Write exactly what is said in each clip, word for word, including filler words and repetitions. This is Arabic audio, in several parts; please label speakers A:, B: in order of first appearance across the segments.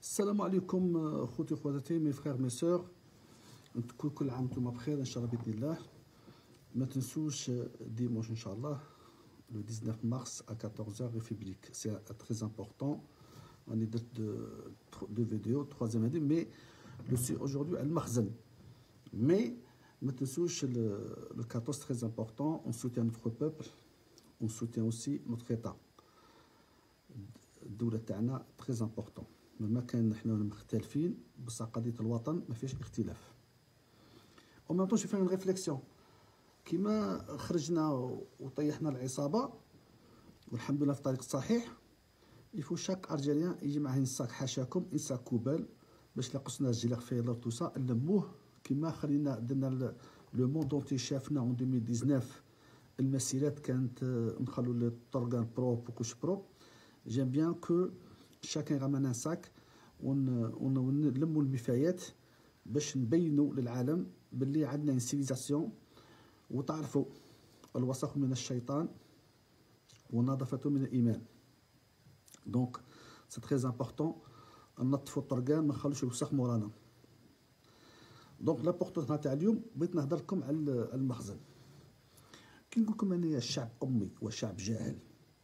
A: السلام عليكم خوتي وخواتاتي مي فخير مي سور. كل كل عام وانتم بخير ان شاء الله باذن الله. ما تنسوش ديمونش ان شاء الله le dix-neuf mars à quatorze heures République. C'est très important. On est de deux vidéos, troisième vidéo, mais le sujet aujourd'hui est le Makhzen. Mais ما تنسوش le quatorze très important. On soutient notre peuple, on soutient aussi notre État. الدولة تاعنا très important. مهما كان حنا مختلفين بصح قضية الوطن ما فيهاش اختلاف. وما نعطوش فيها ريفليكسيون كيما خرجنا وطيحنا العصابة والحمد لله في الطريق الصحيح. يفو شاك ارجيريان يجي معاه انساك حاشاكم انساك كوبال باش لقصنا الجيلاغ فيلر توسا نلموه كيما خلينا درنا لو موند اونتي شافنا اون ألفين وتسعطاش. المسيرات كانت نخلو الطرقان بروب وكوش بروب. جيم بيان كو شاكين يغمنا ان ساك ونلموا المفايات باش نبينوا للعالم باللي عندنا سيفيزاسيون وتعرفوا الوسخ من الشيطان والنظافة من الإيمان. دونك سي تري امبورطون ننظفوا الطرقان ما نخلوش الوسخ مورانا. دونك لابورطون تاع اليوم بغيت نهضر لكم على المخزن. كي نقول لكم انايا الشعب امي وشعب جاهل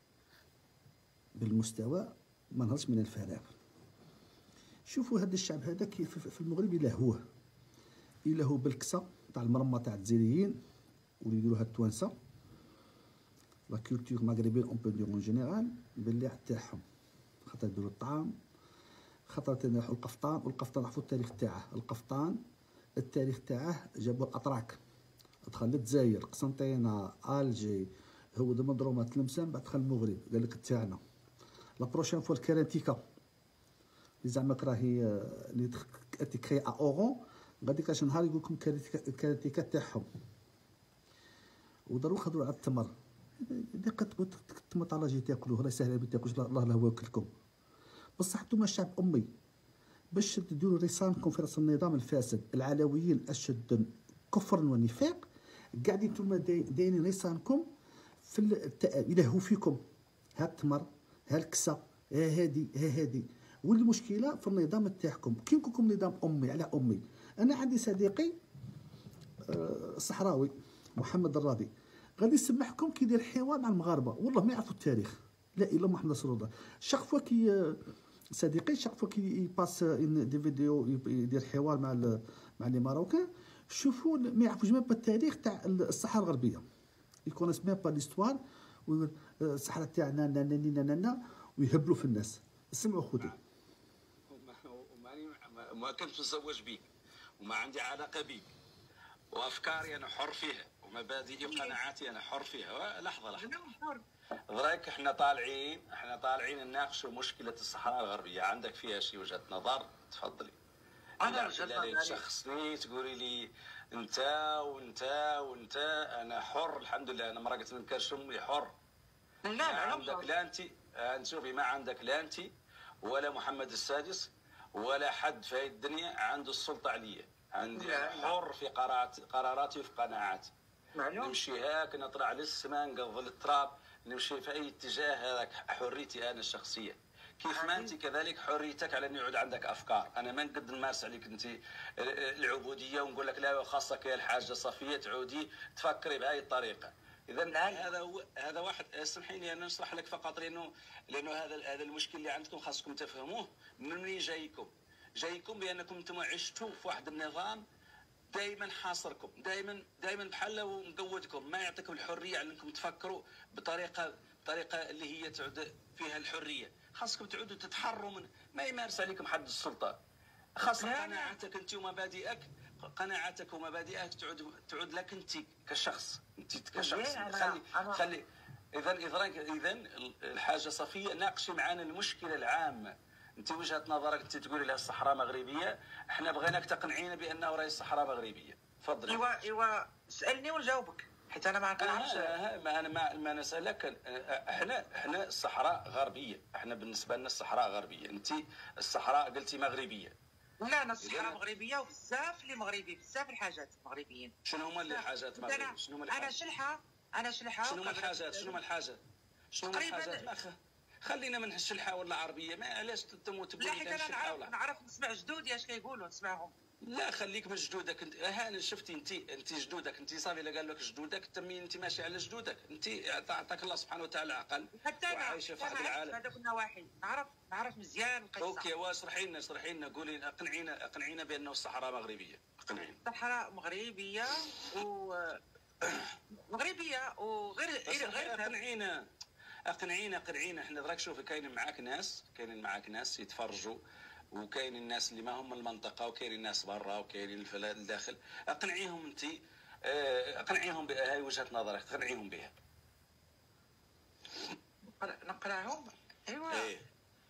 A: بالمستوى ما نهضرش من الفراغ. شوفوا هذا الشعب هذا كيف في المغرب يلهوه يلهو بالكسا تاع المرمى تاع الجزائريين واللي يديروها التوانسه لا كولتور مغربيين اون بو دير اون جينيرال باللي تاعهم خاطر يديروا الطعام خاطر تنحوا القفطان. والقفطان عرفوا التاريخ تاعه. القفطان التاريخ تاعه جابوا الاتراك دخل للجزائر قسنطينه الجي هو دمضرومه تلمسان بعد دخل المغرب قال لك تاعنا. لا بروشين فوا الكراتيكا اللي زعما راهي اللي تكري ا اورون غادي كاش نهار يقول لكم الكراتيكا تاعهم وداروا خذوا على التمر. اللي قد التمر تاع لاجي تاكلوه راه ساهل ما تاكلوش الله لا واكلكم. بصح نتوما الشعب امي باش تديروا رسالكم في راس النظام الفاسد العلويين اشد كفرا ونفاق قاعدين نتوما دايرين رسالكم في يلهوا فيكم. ها التمر ها الكسا ها هادي ها هادي. والمشكله في النظام تاعكم كي نقول لكم نظام امي على امي. انا عندي صديقي صحراوي محمد الراضي غادي يسمحكم كيدير حوار مع المغاربه والله ما يعرفوا التاريخ لا الا الله محمد رسول الله. شاك فوا كي صديقي شاك فوا كي يباس دي فيديو يدير حوار مع مع لي ماروكان شوفوا ما يعرفوش ميم با التاريخ تاع الصحراء الغربيه. يكونس ميم با ليستوار الصحراء تاعنا نانا ويهبلوا في الناس. اسمعوا خوتي.
B: وماني ما كنت متزوج بيك وما عندي علاقه بيك وافكاري انا حر فيها ومبادئي وقناعاتي انا حر فيها. لحظه لحظه دراك احنا طالعين احنا طالعين نناقشوا مشكله الصحراء الغربيه. عندك فيها شي وجهه نظر تفضلي.
C: انا وجهه
B: تشخصني تقولي لي انت وانت وانت انا حر الحمد لله. انا مرقت من كرشم حر.
C: لا
B: ما
C: لا
B: عندك لا انت شوفي ما عندك لا انت ولا محمد السادس ولا حد في هذه الدنيا عنده السلطه عليا. عندي انا حر في قرارات قراراتي وفي قناعاتي.
C: معلوم.
B: نمشي هاك نطلع للسماء نقض التراب نمشي في اي اتجاه. هذاك حريتي انا الشخصيه. كيف ما انت كذلك حريتك على ان يعود عندك افكار. انا ما نقدر نمارس عليك انت العبوديه ونقول لك لا خاصك يا الحاجه صفيه تعودي تفكري بهذه الطريقه. اذا هذا هو هذا واحد. اسمحي لي انا نشرح لك فقط لانه لانه هذا هذا المشكل اللي عندكم خاصكم تفهموه. من وين جايكم؟ جايكم بانكم انتم عشتوا في واحد النظام دائما حاصركم دائما دائما بحال ومقودكم ما يعطيكم الحريه على انكم تفكروا بطريقه بطريقه اللي هي تعود فيها الحريه. خاصكم تعودوا تتحروا من ما يمارس عليكم حد السلطه. خاص قناعاتك انت ومبادئك قناعاتك ومبادئك تعود تعود لك انت كشخص. انت كشخص خلي خلي اذا اذا اذا الحاجه صفيه ناقشي معنا المشكله العامه. انت وجهه نظرك انت تقولي لها الصحراء مغربيه. احنا بغيناك تقنعينا بانه راهي الصحراء مغربيه. تفضلي.
C: ايوا ايوا سالني ونجاوبك حيت انا ما كنعرفش.
B: ما انا ما, ما نسالك. احنا احنا الصحراء غربيه. احنا بالنسبه لنا الصحراء غربيه. انت الصحراء قلتي مغربيه.
C: لا انا الصحراء مغربيه وبزاف اللي مغربي بزاف الحاجات مغربيين.
B: شنو هما اللي حاجات مغربيه؟ شنو هما
C: انا شلحه انا شلحه
B: شنو هما الحاجات؟ شنو هما الحاجات؟ شنو هما الحاجات؟ خلينا من هالشلحه ولا عربيه، ما علاش تموت
C: لا
B: تقول
C: حيت
B: لي
C: انا
B: هالشلحه
C: نعرف
B: ولا.
C: نعرف نسمع جدودي اش كيقولوا نسمعهم.
B: لا خليك من جدودك انت. هاني شفتي انت انت جدودك انت صافي الا قال لك جدودك تمي انت ماشي على جدودك، انت عطاك الله سبحانه وتعالى عقل
C: حتى انا
B: وعايشه في واحد العالم.
C: هذا كنا واحد نعرف نعرف مزيان القصه.
B: اوكي واشرحي لنا اشرحي لنا قولي اقنعينا اقنعينا بانه الصحراء مغربيه، اقنعينا.
C: الصحراء مغربيه و مغربيه وغير غير غير
B: اقنعينا اقنعينا اقنعينا. احنا دراك شوفي كاينين معاك ناس كاينين معاك ناس يتفرجوا، وكاين الناس اللي ما هم من المنطقه، وكاين الناس برا، وكاين الداخل. اقنعيهم انت، اقنعيهم بهاي وجهه نظرك، اقنعيهم بها.
C: نقراهم. ايوا
B: ايه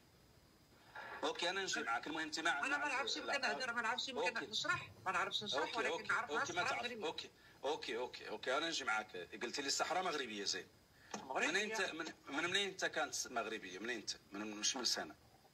B: اوكي انا نجي معاك. المهم انت ما
C: انا ما نعرفش يمكن نهضر، ما نعرفش يمكن نشرح، ما نعرفش نشرح،
B: أوكي.
C: ولكن
B: أوكي.
C: نعرف
B: اوكي ما
C: الصحراء
B: تعرف.
C: المغربيه.
B: اوكي اوكي اوكي اوكي انا نجي معاك. قلت لي الصحراء مغربيه زين. من انت من, من منين انت كانت مغربيه؟ من انت من مش من سنه؟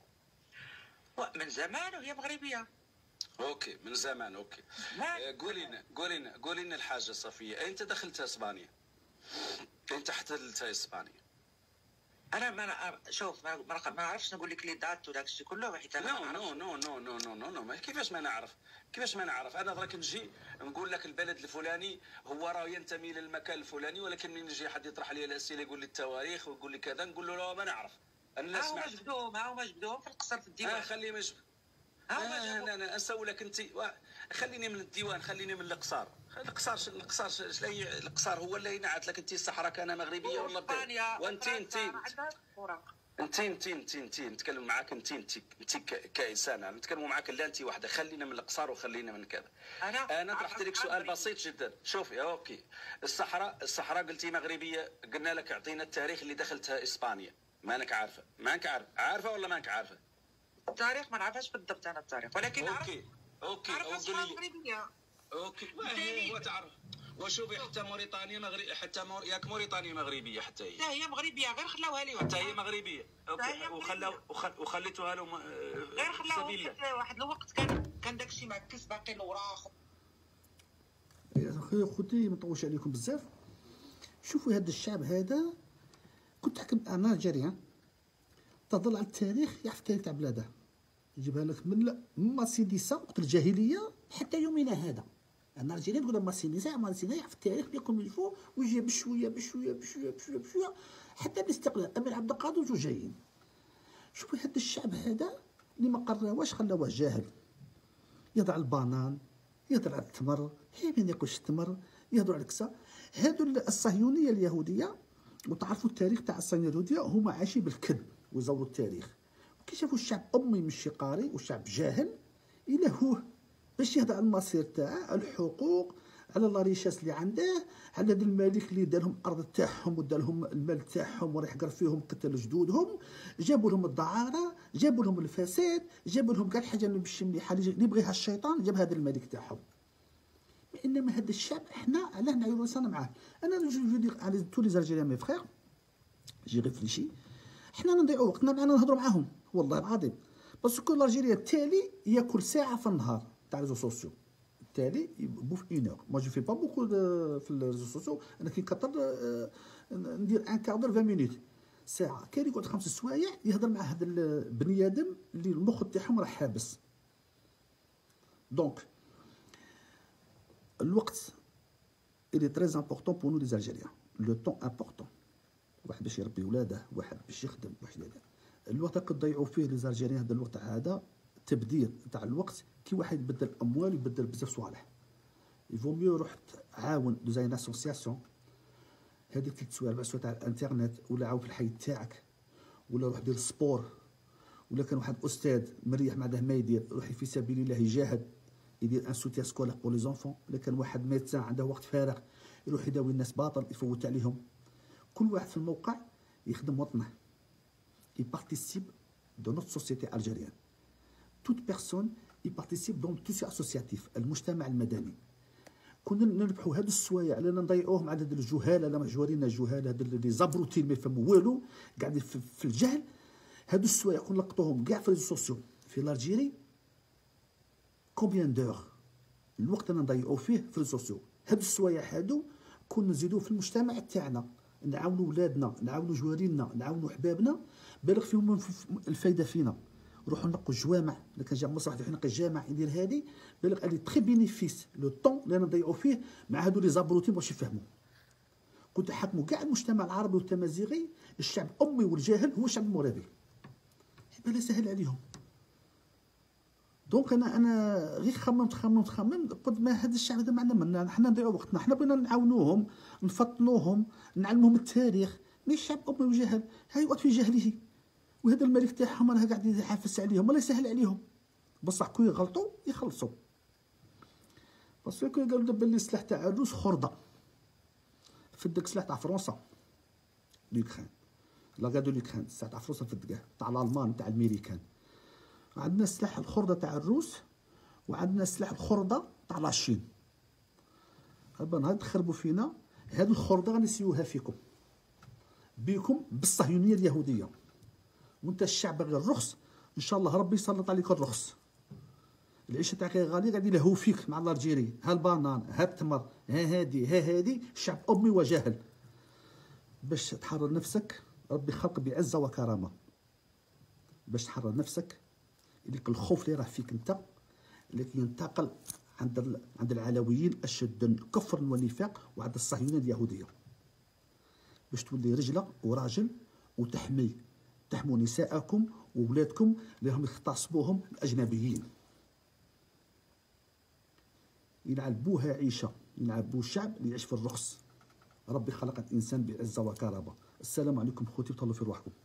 C: من زمان وهي مغربيه.
B: اوكي من زمان. اوكي قولي لنا قولي لنا قولي لنا الحاجه صفيه، انت دخلت اسبانيا، انت احتلت اسبانيا.
C: انا ما شوف ما ما نعرفش نقول لك لي دات وداك الشيء كله حيت انا
B: نو نو نو نو نو نو نو نو كيفاش ما نعرف؟ كيفاش ما نعرف؟ انا دراك نجي نقول لك البلد الفلاني هو راه ينتمي للمكان الفلاني، ولكن من يجي حد يطرح لي الاسئله يقول لي التواريخ ويقول لي كذا، نقول له لا ما نعرف. انا لا سمعت.
C: ها هما جبدوهم ها هما جبدوهم في القصر في الديوان.
B: اه خليه مجب. آه انا انا اسولك انت. خليني من الديوان، خليني من القصار. القصار القصار شلاي القصار هو اللي ينعت لك انت الصحراء كان مغربيه ولا
C: اسبانيا
B: وانت انت انت انت انت انت نتكلم معاك انت انت انت كانسان، نتكلموا معاك لا انت وحده. خلينا من القصار وخلينا من كذا.
C: انا
B: انا طرحت لك سؤال بسيط جدا. شوفي اوكي الصحراء الصحراء قلتي مغربيه، قلنا لك اعطينا التاريخ اللي دخلتها اسبانيا. ما انك عارفه ما انك عارف عارفه ولا ما انك عارفه؟
C: التاريخ ما نعرفش بالضبط انا التاريخ، ولكن نعرف.
B: اوكي اوكي
C: نعرف مغربيه.
B: اوكي هو تعرف. وشوفي حتى موريتانيا مغربيه، حتى مور... ياك موريتانيا مغربيه حتى هي.
C: لا هي مغربيه غير خلاوها لي.
B: حتى هي مغربيه. اوكي وخلاو وخليتوها لهم
C: غير خلاوها واحد الوقت كان كان داكشي معكس باقي الاوراق.
A: يا اخي خوتي ما نطولش عليكم بزاف. شوفوا هذا الشعب هذا كنت تحكم انا الجيريان تهضر على التاريخ، يعرف التاريخ تاع بلاده، يجيبها لك من ماسيديسا وقت الجاهليه حتى يومنا هذا. انا الجيريان تقول ماسيديسا ماسيديسا يعرف التاريخ بيكون من الفوق ويجي بشويه بشويه بشويه بشويه بشويه حتى الاستقلال. امير عبد القادر وجو جايين. شوفوا هذا الشعب هذا اللي ما قراوش خلاوه جاهل، يهضر على البانان، يهضر على التمر، حين ما ياكلش التمر، يهضر على الكسا. هادو الصهيونيه اليهوديه، وتعرفوا التاريخ تاع الصهيونيه اليهوديه هما عايشين بالكذب ويزوروا التاريخ. كي شافوا الشعب امي ماشي قاري والشعب جاهل يلهوه باش يهضر على المصير تاعه، على الحقوق، على لا ريشاس اللي عنده، على هذا الملك اللي دار لهم الارض تاعهم ودار لهم المال تاعهم وراه يحقر فيهم قتل جدودهم، جابوا لهم الدعاره، جابوا لهم الفساد، جابوا لهم كاع الحاجه اللي مش مليحه اللي يبغيها الشيطان جاب هذا الملك تاعهم. انما هذا الشعب احنا علاه نعيروا راسنا معاه. انا جو دير على تو لي زالجيريان مي فخير جي ريفليشي، حنا نضيعوا وقتنا معنا نهضروا معاهم والله العظيم. باسكو الجيريان التالي ياكل ساعه في النهار تاع ريزو سوسيو، التالي بوف اون اور. ما جو في با بوكو في الريزو سوسيو، انا كي نكثر ندير ان كاردور عشرين مينوت ساعه. كاين يقعد خمس سوايع يهضر مع هذا البني ادم اللي المخ تاعهم راه حابس. دونك الوقت il est très important pour nous les Algériens. Le temps important. واحد باش يربي ولاده، واحد باش يخدم، واحد هذا الوقت اللي تضيعوا فيه لي زالجيريان. هذا الوقت هذا تبذير تاع الوقت. كي واحد يبدل اموال يبدل بزاف صوالح. يفو ميو روح تعاون دوزاين اسوسياسيون، هذيك ثلاث سوايع اربع سوايع تاع الانترنت، ولا عاود في الحي تاعك، ولا روح دير سبور، ولا كان واحد استاذ مريح ما عنده ما يدير روح في سبيل الله يجاهد يدير ان سوتيان سكولار بور لي زونفون. الا كان واحد ميدسان عنده وقت فارغ يروح يداوي الناس باطل يفوت عليهم. كل واحد في الموقع يخدم وطنه. il participe dans notre société algérienne. toute personne il participe dans le tissu associatif المجتمع المدني. كنا نربحوا هاد السوايع اللي نضيعوهم على هاد الجهال، لا مجورين الجهال، هاد اللي زبروتين ما يفهموا والو قاعدين في الجهل. هادو السوايع كون لقطوهم كاع في ريزو سوسيو في الجيري. كومبيان دور الوقت اللي نضيعوا فيه في ريزو سوسيو. هادو السوايع هادو كون نزيدوه في المجتمع تاعنا، نعاونوا ولادنا، نعاونوا جوارينا، نعاونوا حبابنا، بالغ فيهم الفايده فينا. نروحوا نقوا الجوامع، الا كان جا مصر واحد ينقي الجامع يدير هادي، بالغ اللي تخي بينيفيس لو طون اللي نضيعوا فيه مع هادو لي زابروتي باش يفهموا. كنت حكموا كاع المجتمع العربي والتمازيغي، الشعب الامي والجاهل هو الشعب المغربي. يبقى لا سهل عليهم. دونك انا انا غير خممت خممت خممت قلت ما هذا الشعب هذا معنا منا، حنا نضيعوا وقتنا، حنا بغينا نعاونوهم، نفطنوهم، نعلموهم التاريخ، مي الشعب امي وجاهل، ها يقعد في جهله، وهذا الملك تاعهم راه قاعد يحافظ عليهم ولا يسهل عليهم. بصح كون يغلطوا يخلصوا. باسكو كون قالوا دابا اللي السلاح تاع الروس خرده، فدك السلاح تاع فرنسا لوكران، لا قالوا لوكران السلاح تاع فرنسا فدكاه، تاع الالمان تاع الامريكان. عندنا السلاح الخرده تاع الروس، وعندنا السلاح الخرده تاع لاشين. هابا نهار تخربوا فينا، هاد الخرده غنسيوها فيكم، بيكم بالصهيونيه اليهوديه. وانت الشعب باغي الرخص، ان شاء الله ربي يسلط عليك الرخص. العيشه تاعك غالي، غادي يلهو فيك مع الالجيري، ها البانان، ها التمر، ها هادي ها هادي، الشعب امي وجاهل. باش تحرر نفسك ربي خلق بعزه وكرامه. باش تحرر نفسك ليك الخوف اللي راه فيك انت، اللي ينتقل عند عند العلويين اشد كفرا ونفاق، وعند الصهيونيه اليهوديه. باش تولي رجله وراجل وتحمي تحموا نساءكم وولادكم اللي راهم يغتصبوهم الاجنبيين. يلعبوها عيشه، يلعبوا الشعب اللي يعيش في الرخص. ربي خلق الانسان بعزه وكرامه. السلام عليكم خوتي، تهلاو في رواحكم.